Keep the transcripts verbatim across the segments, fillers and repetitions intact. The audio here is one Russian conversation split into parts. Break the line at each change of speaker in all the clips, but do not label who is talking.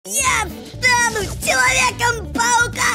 Я стану Человеком-паука!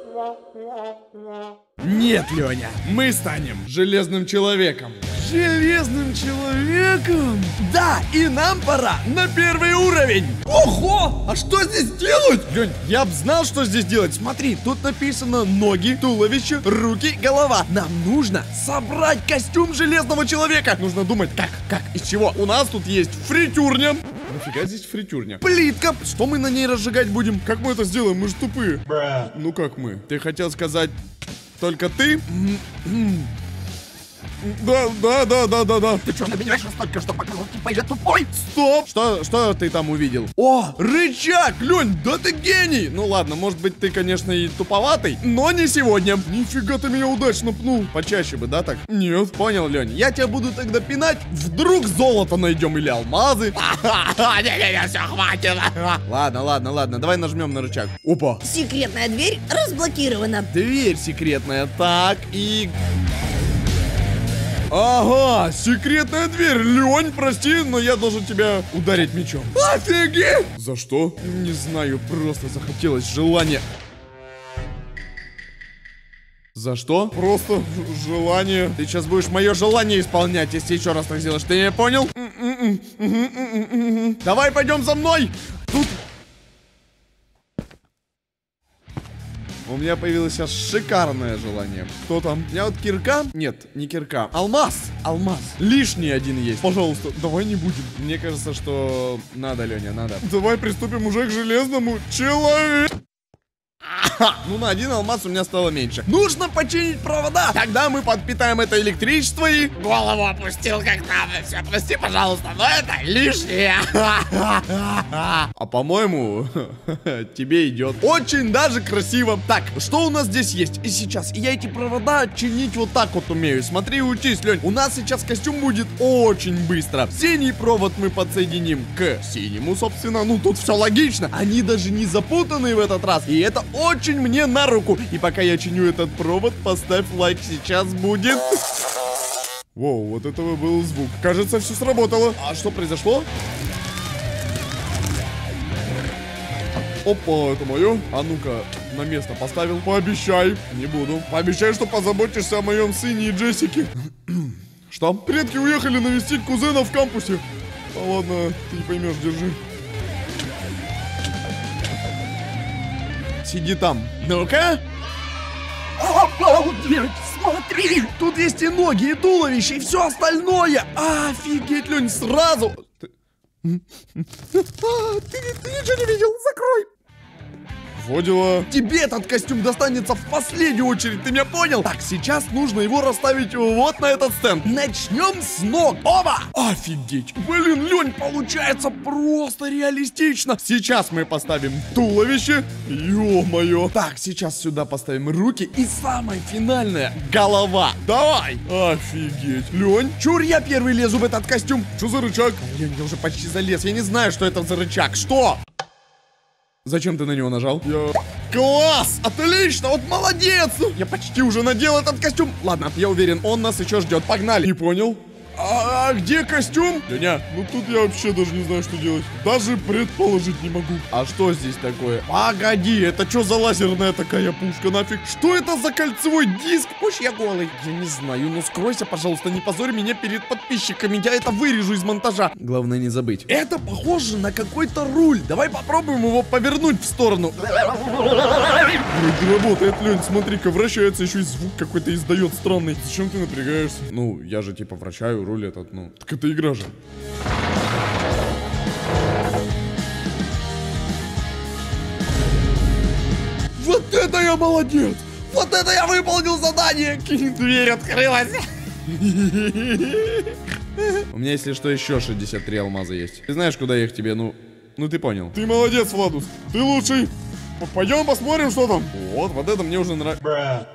Нет, Леня, мы станем Железным Человеком. Железным Человеком? Да, и нам пора на первый уровень. Ого, а что здесь делать? Лень, я б знал, что здесь делать. Смотри, тут написано ноги, туловище, руки, голова. Нам нужно собрать костюм Железного Человека. Нужно думать, как, как, из чего. У нас тут есть фритюрня. Нафига здесь фритюрня? Плитка. Что мы на ней разжигать будем? Как мы это сделаем? Мы же тупые. Бра. Ну как мы? Ты хотел сказать только ты? Да, да, да, да, да, да.
Ты что, набираешь настолько, что показал, типа, я тупой?
Стоп! Что, что ты там увидел? О, рычаг! Лень, да ты гений! Ну ладно, может быть ты, конечно, и туповатый, но не сегодня. Нифига ты меня удачно пнул. Почаще бы, да, так? Нет. Понял, Лень, я тебя буду тогда пинать. Вдруг золото найдем или алмазы.
Не-не-не, все, хватит.
Ладно, ладно, ладно, давай нажмем на рычаг. Опа.
Секретная дверь разблокирована.
Дверь секретная. Так, и... Ага, секретная дверь. Лень, прости, но я должен тебя ударить мечом. Офигеть! За что? Не знаю, просто захотелось желание. За что? Просто желание. Ты сейчас будешь мое желание исполнять, если еще раз так сделаешь. Ты меня понял? Давай пойдем за мной. Тут... У меня появилось сейчас шикарное желание. Кто там? У меня вот кирка. Нет, не кирка. Алмаз. Алмаз. Лишний один есть. Пожалуйста, давай не будем. Мне кажется, что надо, Леня, надо. Давай приступим уже к Железному Человеку. Ну, на один алмаз у меня стало меньше. Нужно починить провода. Тогда мы подпитаем это электричество и...
Голову опустил как надо. Все, прости, пожалуйста, но это лишнее.
А по-моему, тебе идет очень даже красиво. Так, что у нас здесь есть? И сейчас я эти провода чинить вот так вот умею. Смотри и учись, Лень. У нас сейчас костюм будет очень быстро. Синий провод мы подсоединим к синему, собственно. Ну, тут все логично. Они даже не запутаны в этот раз. И это очень мне на руку. И пока я чиню этот провод, поставь лайк, сейчас будет. Воу, вот этого был звук. Кажется, все сработало. А что произошло? Опа, это мое. А ну-ка, на место поставил. Пообещай. Не буду. Пообещай, что позаботишься о моем сыне и Джессике. Что? Предки уехали навестить кузена в кампусе. А ладно, ты не поймешь, держи. Сиди там. Ну-ка.
Обалдеть, смотри.
Тут есть и ноги, и туловище, и все остальное. Офигеть, Лень, сразу. Ты... А, ты, ты ничего не видел? Закрой. Во дела. Тебе этот костюм достанется в последнюю очередь, ты меня понял? Так, сейчас нужно его расставить вот на этот стенд. Начнем с ног. Оба! Офигеть. Блин, Лень, получается просто реалистично. Сейчас мы поставим туловище. Ё-моё. Так, сейчас сюда поставим руки. И самое финальное — голова. Давай. Офигеть. Лень, чур, я первый лезу в этот костюм. Что за рычаг? Лень, я уже почти залез. Я не знаю, что это за рычаг. Что? Зачем ты на него нажал? Я... Класс! Отлично! Вот молодец! Я почти уже надел этот костюм. Ладно, я уверен, он нас еще ждет. Погнали! Не понял? А, а где костюм? Леня, ну тут я вообще даже не знаю, что делать. Даже предположить не могу. А что здесь такое? Погоди, это что за лазерная такая пушка нафиг? Что это за кольцевой диск? Пусть я голый. Я не знаю, ну скройся, пожалуйста, не позорь меня перед подписчиками. Я это вырежу из монтажа. Главное не забыть. Это похоже на какой-то руль. Давай попробуем его повернуть в сторону. Вроде работает, Лень, смотри-ка, вращается, еще и звук какой-то издает странный. Зачем ты напрягаешься? Ну, я же типа вращаю руль этот, ну. Так это игра же. Вот это я молодец! Вот это я выполнил задание!
Дверь открылась.
У меня, если что, еще шестьдесят три алмаза есть. Ты знаешь, куда их тебе, ну... Ну ты понял. Ты молодец, Владус. Ты лучший. Пойдем посмотрим, что там. Вот, вот это мне уже нравится.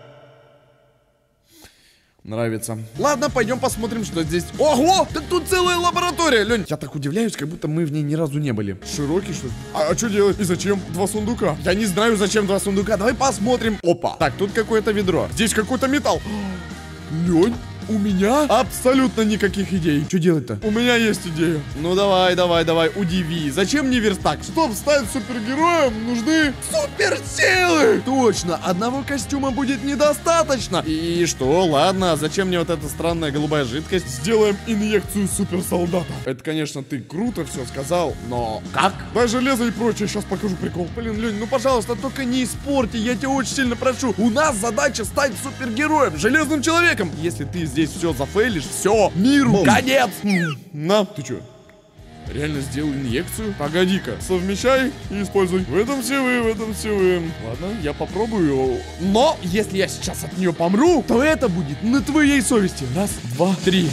Нравится. Ладно, пойдем посмотрим, что здесь. Ого! Так тут целая лаборатория, Лень. Я так удивляюсь, как будто мы в ней ни разу не были. Широкий, что ли? А, а что делать? И зачем два сундука? Я не знаю, зачем два сундука. Давай посмотрим. Опа. Так, тут какое-то ведро. Здесь какой-то металл. Лень. у меня абсолютно никаких идей. Что делать-то? У меня есть идея. Ну давай, давай, давай, удиви. Зачем мне верстак? Чтобы стать супергероем, нужны суперсилы. Точно, одного костюма будет недостаточно. И что, ладно, зачем мне вот эта странная голубая жидкость? Сделаем инъекцию суперсолдата. Это, конечно, ты круто все сказал, но как? Дай железо и прочее, сейчас покажу прикол. Блин, Лень, ну пожалуйста, только не испорти, я тебя очень сильно прошу. У нас задача стать супергероем, железным человеком. Если ты здесь все зафейлишь, все, миру Бом. конец. На, ты что? Реально сделал инъекцию? Погоди-ка, совмещай и используй. В этом все вы, в этом все вы. Ладно, я попробую. Но, если я сейчас от нее помру, то это будет на твоей совести. Раз, два, три.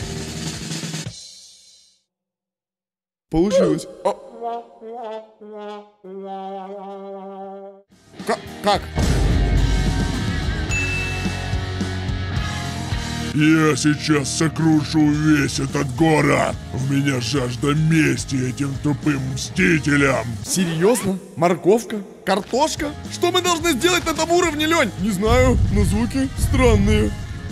Получилось. А... Как? Как?
Я сейчас сокрушу весь этот город. У меня жажда мести этим тупым мстителям.
Серьезно? Морковка? Картошка? Что мы должны сделать на этом уровне, Лень? Не знаю, но звуки странные.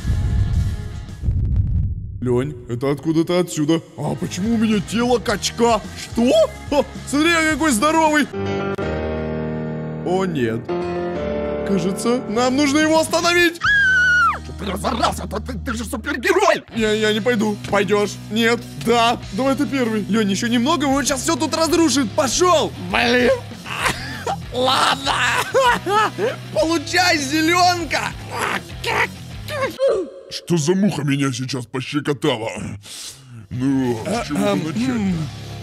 Лень, это откуда-то отсюда. А почему у меня тело качка? Что? Ха, смотри, я какой здоровый. О, нет. Кажется, нам нужно его остановить.
Ты разорался, ты, ты, ты же супергерой!
Я, я не пойду. Пойдешь? Нет? Да. Давай ты первый. Лень, еще немного, он сейчас все тут разрушит. Пошел!
Блин! Ладно!
Получай, зеленка!
Что за муха меня сейчас пощекотала? Ну, с чего начать?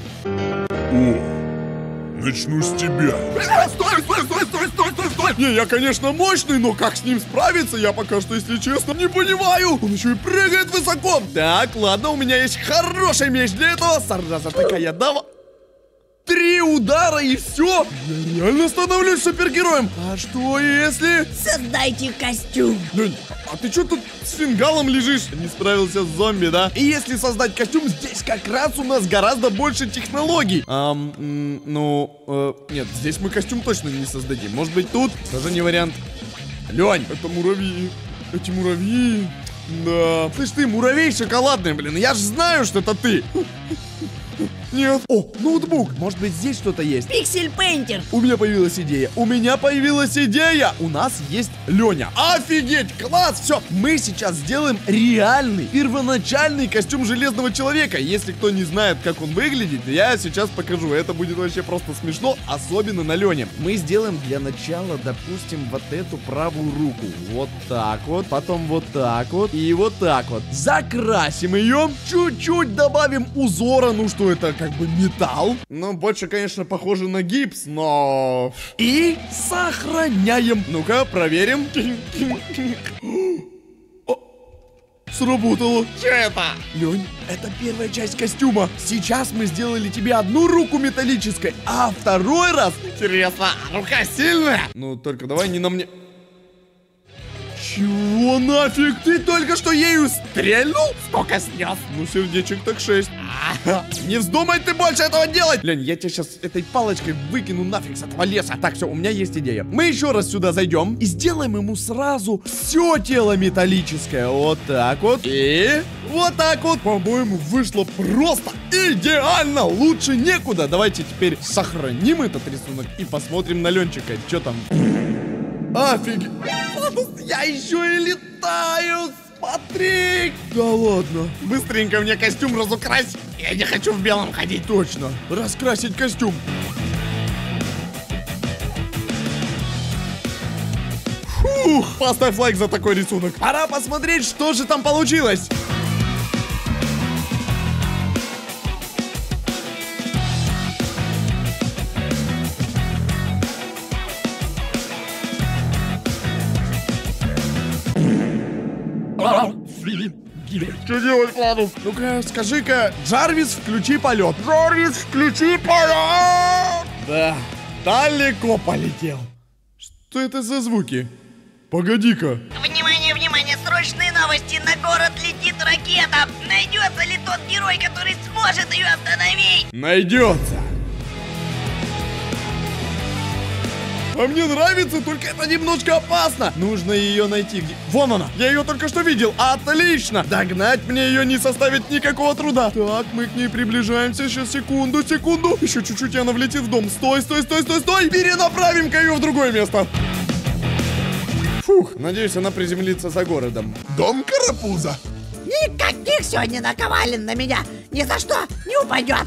О, начну с тебя.
Стой, стой, стой, стой, стой, стой, стой!
Не, я, конечно, мощный, но как с ним справиться, я пока что, если честно, не понимаю. Он еще и прыгает высоко. Так, ладно, у меня есть хороший меч для этого. Сразу такая дава. Три удара и все. Я реально становлюсь супергероем. А что если...
Создайте костюм.
Лень, а ты что тут с фингалом лежишь? Не справился с зомби, да? И если создать костюм, здесь как раз у нас гораздо больше технологий. Ам, м, ну, э, нет, здесь мы костюм точно не создадим. Может быть, тут тоже не вариант. Лень, это муравьи. Эти муравьи... Да. Слышь ты, муравей шоколадный, блин. Я же знаю, что это ты. Нет. О, ноутбук. Может быть, здесь что-то есть.
Пиксель Пейнтер.
У меня появилась идея. У меня появилась идея. У нас есть Леня. Офигеть, класс. Все, мы сейчас сделаем реальный, первоначальный костюм Железного Человека. Если кто не знает, как он выглядит, я сейчас покажу. Это будет вообще просто смешно, особенно на Лене. Мы сделаем для начала, допустим, вот эту правую руку. Вот так вот. Потом вот так вот. И вот так вот. Закрасим ее. Чуть-чуть добавим узора. Ну что это, как бы металл. Ну, больше, конечно, похоже на гипс, но... И сохраняем. Ну-ка, проверим. О, сработало.
Че это?
Лень, это первая часть костюма. Сейчас мы сделали тебе одну руку металлической, а второй раз...
Интересно, рука сильная?
Ну, только давай не на мне... Чего нафиг? Ты только что ею стрельнул?
Сколько снес?
Ну, сердечек так шесть. Не вздумай ты больше этого делать! Лень, я тебя сейчас этой палочкой выкину нафиг с этого леса. Так, все, у меня есть идея. Мы еще раз сюда зайдем и сделаем ему сразу все тело металлическое. Вот так вот. И вот так вот. По-моему, вышло просто идеально. Лучше некуда. Давайте теперь сохраним этот рисунок и посмотрим на Ленчика. Что там? Офигеть. Я еще и летаю. Смотри. Да ладно.
Быстренько мне костюм разукрась. Я не хочу в белом ходить.
Точно. Раскрасить костюм. Фух. Поставь лайк за такой рисунок. Пора посмотреть, что же там получилось.
Что делать, Ладу?
Ну-ка, скажи-ка, Джарвис, включи полет. Джарвис, включи полет. Да, далеко полетел. Что это за звуки? Погоди-ка.
Внимание, внимание, срочные новости. На город летит ракета. Найдется ли тот герой, который сможет ее остановить?
Найдется. А мне нравится, только это немножко опасно. Нужно ее найти. Где... Вон она. Я ее только что видел. Отлично. Догнать мне ее не составит никакого труда. Так, мы к ней приближаемся. Сейчас, секунду, секунду. Еще чуть-чуть, и она влетит в дом. Стой, стой, стой, стой, стой. Перенаправим-ка ее в другое место. Фух, надеюсь, она приземлится за городом.
Дом Карапуза.
Никаких сегодня наковален на меня. Ни за что не упадет.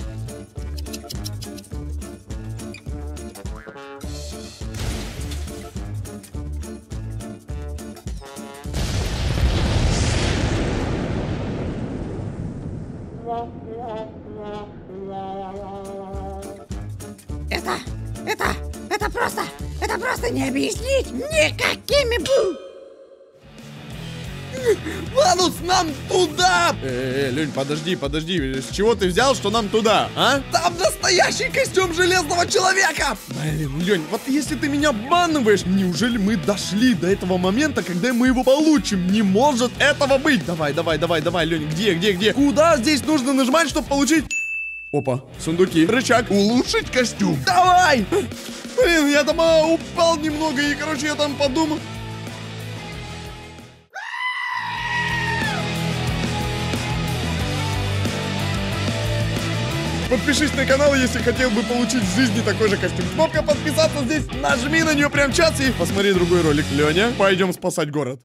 Это, это, это просто, это просто не объяснить никакими бу.
Ванус, нам туда! Э, Лень, подожди, подожди. С чего ты взял, что нам туда, а? Там настоящий костюм Железного Человека! Блин, Лень, вот если ты меня обманываешь, неужели мы дошли до этого момента, когда мы его получим? Не может этого быть! Давай, давай, давай, давай, Лень, где, где, где? Куда здесь нужно нажимать, чтобы получить? Опа, сундуки, рычаг.
Улучшить костюм.
Давай! Блин, я там а, упал немного, и, короче, я там подумал... Подпишись на канал, если хотел бы получить в жизни такой же костюм. Кнопка подписаться здесь, нажми на нее прямо сейчас и посмотри другой ролик. Леня, пойдем спасать город.